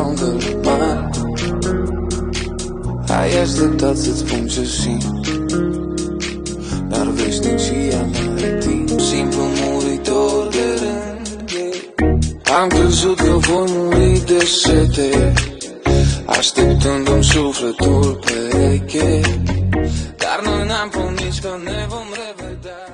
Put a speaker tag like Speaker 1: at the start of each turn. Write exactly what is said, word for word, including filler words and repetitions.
Speaker 1: încălmat. Ai așteptat să-ți spun ce simt, dar veșnic și ea n-are timp. Simplu muritor de rând, yeah. Am crezut că voi muri de sete, așteptându-mi sufletul pereche, dar noi n-am promis că ne vom